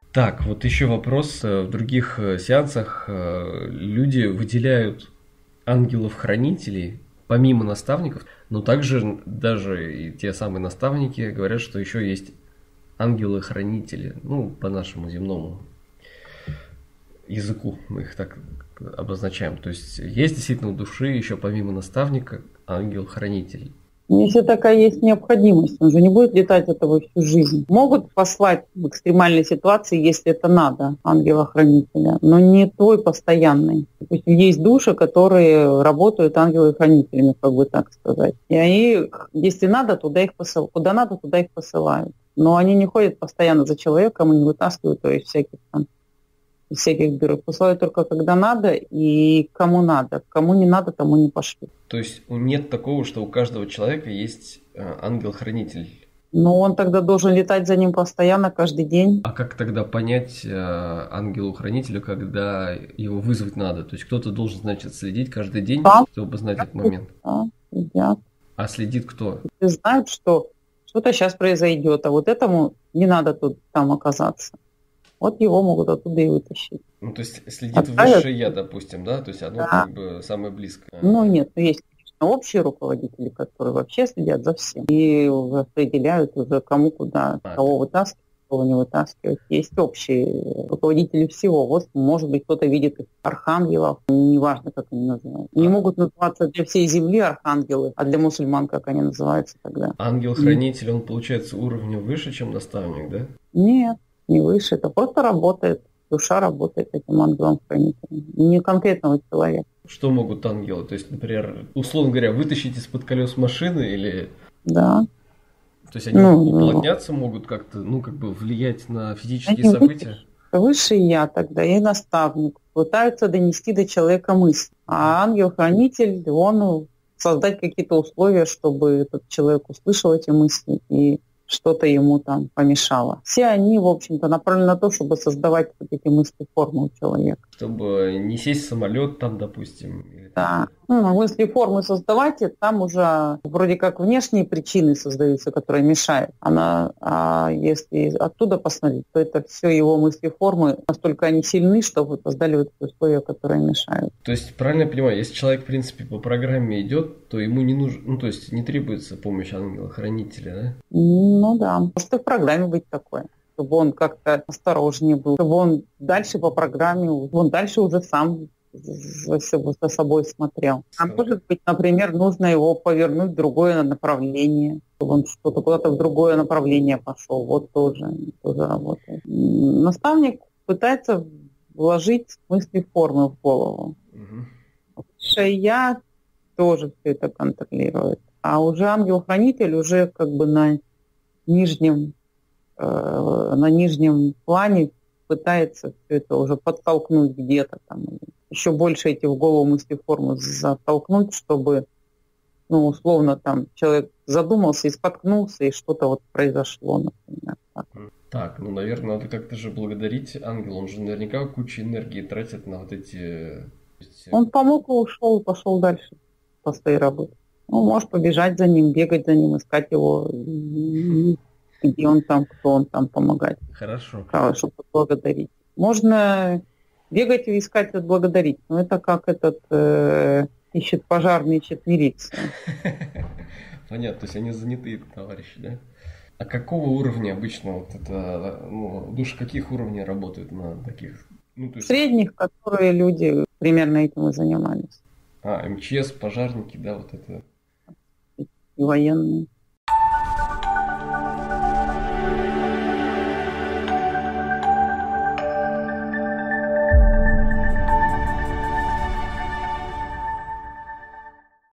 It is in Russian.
Так, вот еще вопрос. В других сеансах люди выделяют ангелов-хранителей помимо наставников, но также даже и те самые наставники говорят, что еще есть ангелы-хранители, ну, по нашему земному языку мы их так обозначаем. То есть есть действительно у души еще помимо наставника ангел-хранитель. Если такая есть необходимость, он же не будет летать этого всю жизнь. Могут послать в экстремальной ситуации, если это надо, ангела-хранителя, но не твой постоянный. Допустим, есть души, которые работают ангелы-хранителями, как бы так сказать. И они, если надо, туда их посылают. Куда надо, туда их посылают. Но они не ходят постоянно за человеком и не вытаскивают, то есть всяких бюро. Посылают только когда надо и кому надо. Кому не надо, тому не пошлют. То есть нет такого, что у каждого человека есть ангел-хранитель. Но он тогда должен летать за ним постоянно, каждый день. А как тогда понять ангелу-хранителю, когда его вызвать надо? То есть кто-то должен, значит, следить каждый день, Да, чтобы знать этот момент. да, следят. А следит кто? И знают, что что-то сейчас произойдет, а вот этому не надо там оказаться. Вот его могут оттуда и вытащить. Ну, то есть следит Отправят? высшее я, допустим, да? То есть оно Да. как бы самое близкое. Ну нет, есть, конечно, общие руководители, которые вообще следят за всем и определяют уже кому куда, кого вытаскивать, кого не вытаскивать. Есть общие руководители всего. Вот, может быть, кто-то видит архангелов, неважно, как они называются. Не могут называться для всей земли архангелы, а для мусульман, как они называются тогда. Ангел-хранитель, он, получается, уровнем выше, чем наставник, да? Нет, не выше. Это просто работает. Душа работает этим ангелом-хранителем. Не конкретного человека. Что могут ангелы? То есть, например, условно говоря, вытащить из-под колес машины или... Да. То есть они уплотняться могут как-то, ну, как бы влиять на физические они события? Высший я тогда и наставник пытаются донести до человека мысль. А ангел-хранитель, он создать какие-то условия, чтобы этот человек услышал эти мысли и что-то ему там помешало. Все они, в общем-то, направлены на то, чтобы создавать вот эти мысли формы у человека. Чтобы не сесть в самолет там, допустим. Да. Мысли формы создавать, и там уже вроде как внешние причины создаются, которые мешают. А если оттуда посмотреть, то это все его мысли формы, настолько они сильны, что вы создали вот эти условия, которые мешают. То есть, правильно я понимаю, если человек, в принципе, по программе идет, то ему не нужно, ну, то есть не требуется помощь ангела-хранителя, да? Ну да, может и в программе быть такое, чтобы он как-то осторожнее был, чтобы он дальше по программе, он дальше уже сам за собой смотрел. А может быть, например, нужно его повернуть в другое направление, чтобы он что-то куда-то в другое направление пошел. Вот тоже работает. Наставник пытается вложить мысли формы в голову. Высшее я тоже все это контролирует. А уже ангел-хранитель уже как бы на нижнем плане пытается все это уже подтолкнуть где-то там, еще больше эти в голову мысли формы затолкнуть, чтобы, ну, условно, там человек задумался и споткнулся, и что-то вот произошло, например. Так, ну, наверное, надо как-то же благодарить ангела. Он же наверняка кучу энергии тратит на вот эти... Он помог и ушел, пошел дальше по своей работе. Ну, можешь побежать за ним, бегать за ним, искать его, где он там, кто он там, помогать. Хорошо. Чтобы благодарить. Можно бегать и искать отблагодарить, но это как ищет пожарный, ищет милицию. Понятно, то есть они занятые товарищи, да? А какого уровня обычно вот это, ну, души каких уровней работают на таких? Ну, то есть... Средних, которые люди примерно этим и занимались. МЧС, пожарники, да, вот это. И военные.